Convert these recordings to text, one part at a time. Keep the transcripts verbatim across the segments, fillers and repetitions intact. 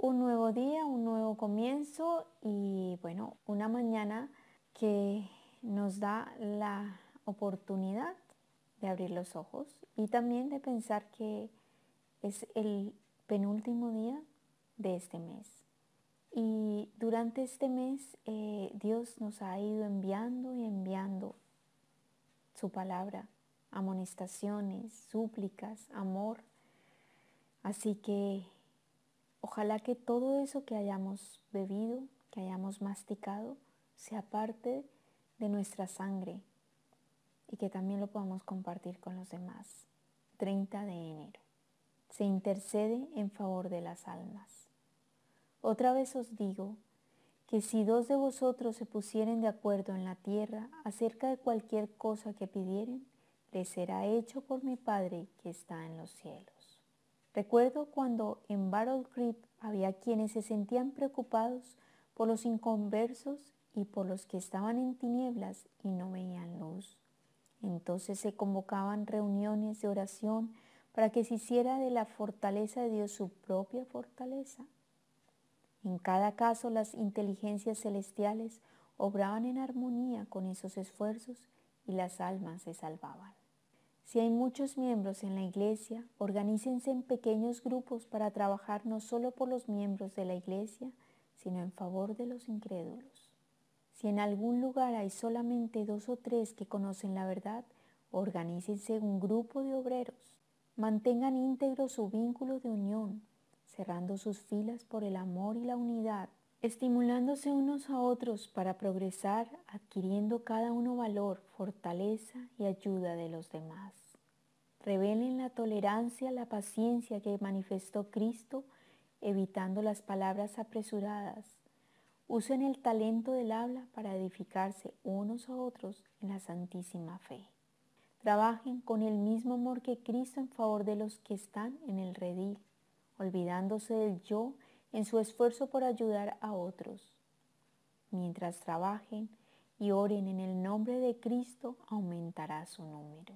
Un nuevo día, un nuevo comienzo y bueno, una mañana que nos da la oportunidad de abrir los ojos y también de pensar que es el penúltimo día de este mes. Y durante este mes eh, Dios nos ha ido enviando y enviando su palabra, amonestaciones, súplicas, amor. Así que ojalá que todo eso que hayamos bebido, que hayamos masticado, sea parte de nuestra sangre y que también lo podamos compartir con los demás. treinta de enero. Se intercede en favor de las almas. Otra vez os digo que si dos de vosotros se pusieren de acuerdo en la tierra acerca de cualquier cosa que pidieren, les será hecho por mi Padre que está en los cielos. Recuerdo cuando en Battle Creek había quienes se sentían preocupados por los inconversos y por los que estaban en tinieblas y no veían luz. Entonces se convocaban reuniones de oración para que se hiciera de la fortaleza de Dios su propia fortaleza. En cada caso las inteligencias celestiales obraban en armonía con esos esfuerzos y las almas se salvaban. Si hay muchos miembros en la iglesia, organícense en pequeños grupos para trabajar no solo por los miembros de la iglesia, sino en favor de los incrédulos. Si en algún lugar hay solamente dos o tres que conocen la verdad, organícense en un grupo de obreros. Mantengan íntegro su vínculo de unión, cerrando sus filas por el amor y la unidad, estimulándose unos a otros para progresar, adquiriendo cada uno valor, fortaleza y ayuda de los demás. Revelen la tolerancia, la paciencia que manifestó Cristo, evitando las palabras apresuradas. Usen el talento del habla para edificarse unos a otros en la santísima fe. Trabajen con el mismo amor que Cristo en favor de los que están en el redil, olvidándose del yo en su esfuerzo por ayudar a otros. Mientras trabajen y oren en el nombre de Cristo, aumentará su número.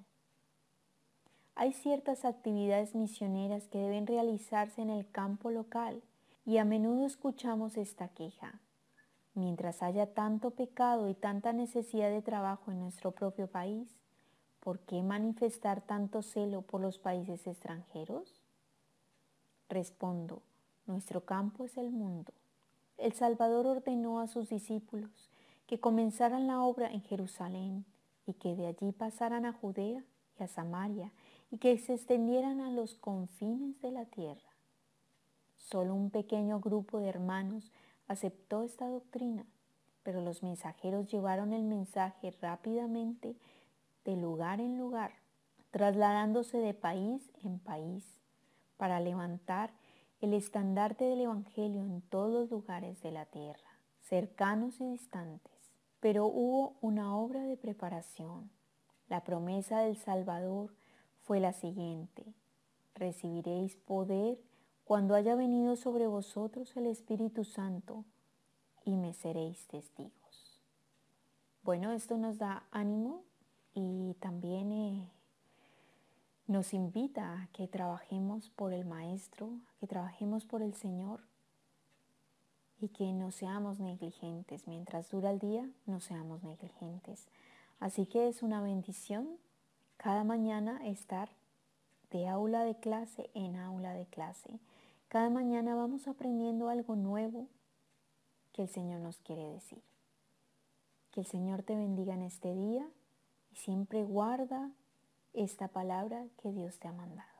Hay ciertas actividades misioneras que deben realizarse en el campo local y a menudo escuchamos esta queja. Mientras haya tanto pecado y tanta necesidad de trabajo en nuestro propio país, ¿por qué manifestar tanto celo por los países extranjeros? Respondo, nuestro campo es el mundo. El Salvador ordenó a sus discípulos que comenzaran la obra en Jerusalén y que de allí pasaran a Judea y a Samaria y que se extendieran a los confines de la tierra. Solo un pequeño grupo de hermanos aceptó esta doctrina, pero los mensajeros llevaron el mensaje rápidamente de lugar en lugar, trasladándose de país en país, para levantar el estandarte del Evangelio en todos los lugares de la tierra, cercanos y distantes. Pero hubo una obra de preparación. La promesa del Salvador fue la siguiente: recibiréis poder cuando haya venido sobre vosotros el Espíritu Santo y me seréis testigos. Bueno, esto nos da ánimo y también eh, nos invita a que trabajemos por el Maestro, a que trabajemos por el Señor y que no seamos negligentes. Mientras dura el día, no seamos negligentes. Así que es una bendición cada mañana estar de aula de clase en aula de clase. Cada mañana vamos aprendiendo algo nuevo que el Señor nos quiere decir. Que el Señor te bendiga en este día y siempre guarda esta palabra que Dios te ha mandado.